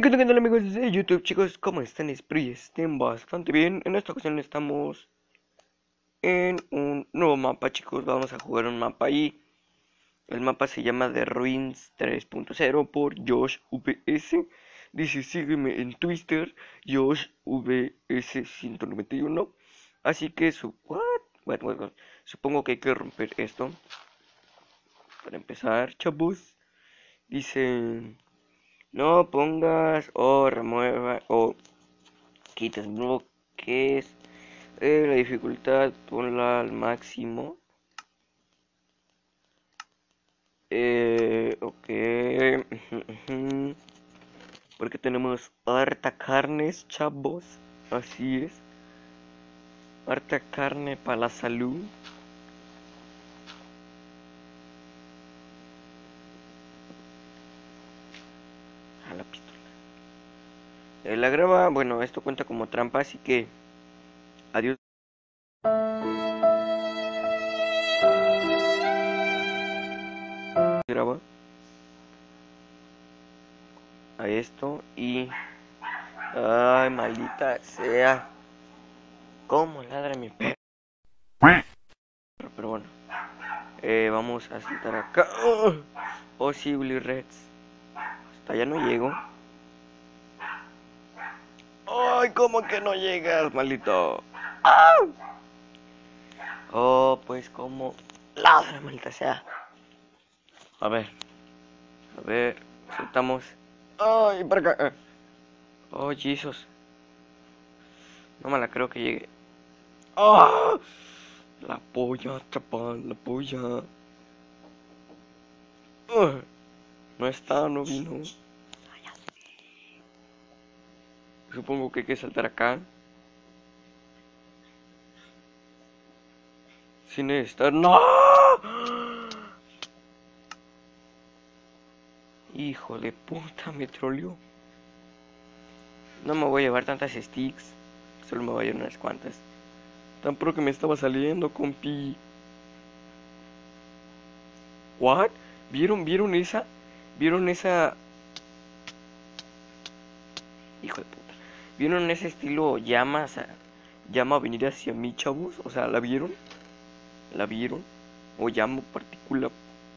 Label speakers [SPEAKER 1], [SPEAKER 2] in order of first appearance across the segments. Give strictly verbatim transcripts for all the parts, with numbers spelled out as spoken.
[SPEAKER 1] ¿Qué tal amigos de YouTube, chicos? ¿Cómo están? Espero y estén bastante bien. En esta ocasión estamos en un nuevo mapa, chicos. Vamos a jugar un mapa ahí. El mapa se llama The Ruins tres punto cero por Josh V S. Dice sígueme en Twitter, Josh V S ciento noventa y uno. Así que su... ¿What? Bueno, bueno, supongo que hay que romper esto. Para empezar, chavos. Dice... No pongas o remueva o quites bloques. Eh, la dificultad ponla al máximo. Eh, ok. Porque tenemos harta carnes, chavos. Así es. Harta carne para la salud. A la pistola. Eh, la grava, bueno, esto cuenta como trampa, así que... Adiós. Graba. A esto y... Ay, maldita sea. ¿Cómo ladra mi perro? Pero bueno. Eh, vamos a saltar acá. ¡Oh! Oh, sí, Willy Reds. Hasta allá no llego. ¡Ay, cómo que no llegas, maldito! ¡Ah! Oh, pues como... ¡Ladra, maldita sea! A ver. A ver. Saltamos. ¡Ay, para acá! ¡Oh, Jesus! No me la creo que llegue. ¡Ah! La polla, chapan, la polla. Uh, no está, no vino. Supongo que hay que saltar acá. Sin estar. ¡No! Hijo de puta, me troleó. No me voy a llevar tantas sticks. Solo me voy a llevar unas cuantas. Tan pro que me estaba saliendo, compi. ¿What? ¿Vieron, vieron esa? ¿Vieron esa? Hijo de puta. ¿Vieron ese estilo llamas? A... llama a venir hacia mí, chavos? O sea, ¿la vieron? ¿La vieron? O llamo partícula.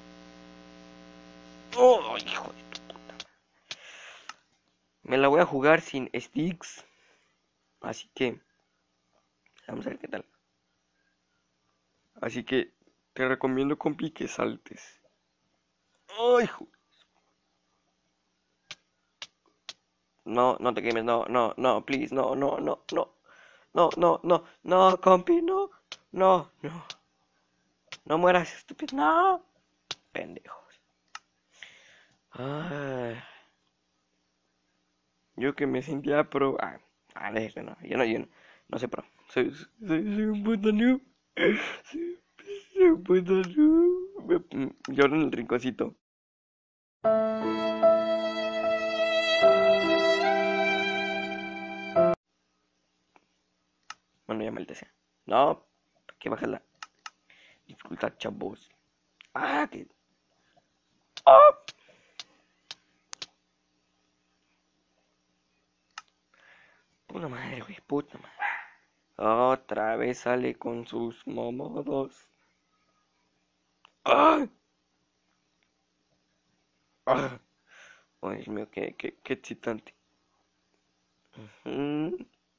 [SPEAKER 1] ¡Oh, hijo de tu puta! Me la voy a jugar sin sticks. Así que... vamos a ver qué tal. Así que... te recomiendo, compi, que saltes. ¡Ay, hijo! No, no te quemes, no, no, no, please, no, no, no, no. No, no, no, no, compi, no. No, no. No mueras, estúpido, no. Pendejos. Ay, yo que me sentía pro. Ah, ah, déjate, no. Yo no, yo no, no sé pro. Soy, soy, soy un puto noob. Soy, soy un puto noob. Me- Lloro en el rinconcito. Bueno, ya maldita sea. No, que baja la dificultad, chavos. Ah, que. ¡Oh! Puta madre, güey, puta madre. Otra vez sale con sus momodos. ¡Ah! ¡Ah! Oh, Dios mío, qué, qué, qué excitante. Mm,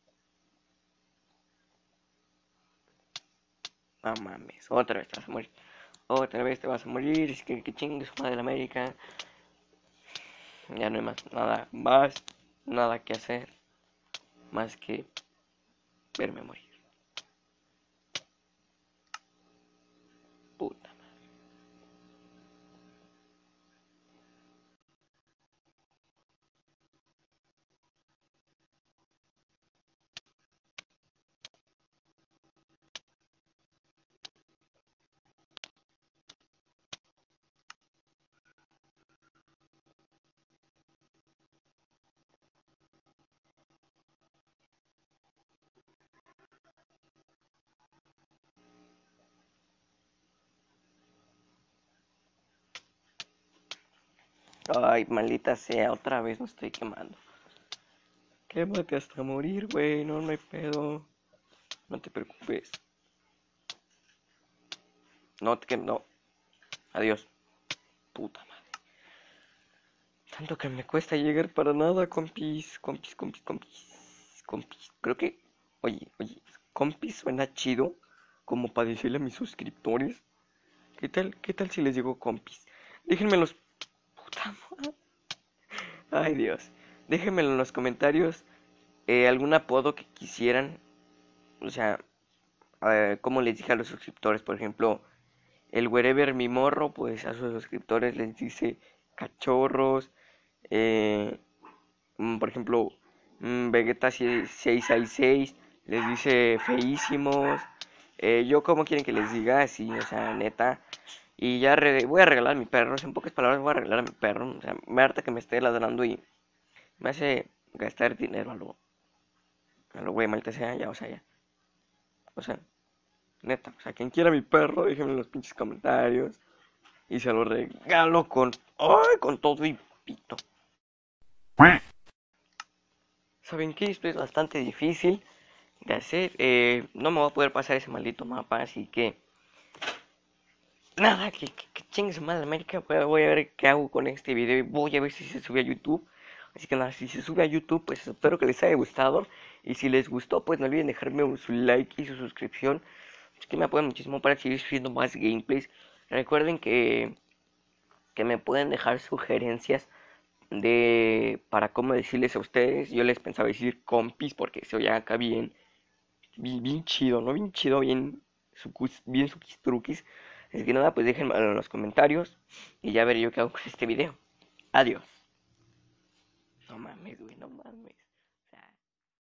[SPEAKER 1] no mames, otra vez te vas a morir. Otra vez te vas a morir. Es que, que chingue su madre la América. Ya no hay más nada más, nada que hacer. Más que verme morir. Puta. Ay, maldita sea, otra vez me estoy quemando. Quémate hasta morir, güey. No, no hay pedo. No te preocupes. No te quemes, no. Adiós. Puta madre. Tanto que me cuesta llegar para nada, compis. Compis, compis, compis. Compis. Creo que. Oye, oye. Compis suena chido. Como para decirle a mis suscriptores. ¿Qué tal? ¿Qué tal si les digo compis? Déjenme los. Puta madre. Ay, Dios. Déjenmelo en los comentarios. Eh, algún apodo que quisieran. O sea, eh, como les dije a los suscriptores, por ejemplo, el wherever mi morro, pues a sus suscriptores les dice cachorros. eh, mm, por ejemplo, mm, Vegeta seis seis seis les dice feísimos. Eh, yo, como quieren que les diga así, o sea, neta. Y ya re- voy a regalar a mi perro, en pocas palabras voy a regalar a mi perro. O sea, me harta que me esté ladrando y me hace gastar dinero a lo, a lo güey, maldita sea, ya, o sea, ya. O sea, neta, o sea, quien quiera mi perro, déjenme en los pinches comentarios. Y se lo regalo con, ay, con todo y pito. ¿Saben qué? Esto es bastante difícil de hacer. Eh, no me voy a poder pasar ese maldito mapa, así que nada, que, que, que chingue su madre América. Voy a, voy a ver qué hago con este video y voy a ver si se sube a YouTube. Así que nada, si se sube a YouTube, pues espero que les haya gustado. Y si les gustó, pues no olviden dejarme un, su like y su suscripción. Es que me apoyan muchísimo para seguir subiendo más gameplays. Recuerden que, que me pueden dejar sugerencias de para cómo decirles a ustedes. Yo les pensaba decir compis porque se oía acá bien, bien, bien chido, ¿no? Bien chido, bien, sucus, bien suquis truquis. Así que nada, pues déjenme en los comentarios y ya veré yo qué hago con este video. Adiós. No mames, güey, no mames.